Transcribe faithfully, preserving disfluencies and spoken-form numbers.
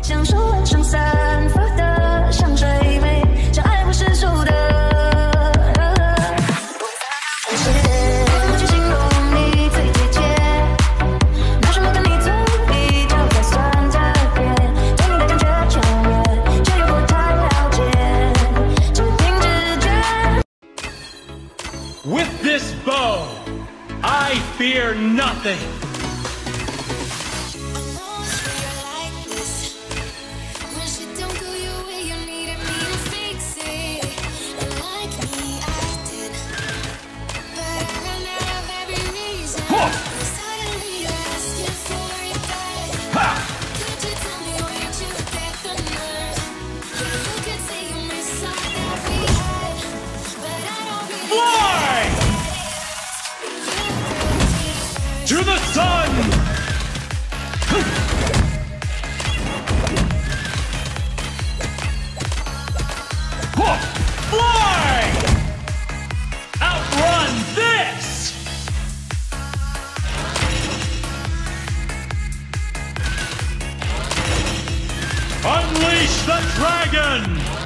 像树岸上散发的香水味，像爱不释手的。怎么去形容你最贴切？拿什么跟你做比较才算特别？对你的感觉强烈，却又不太了解，只凭直觉。 With this bow, I fear nothing. To the sun! Fly! Outrun this! Unleash the dragon!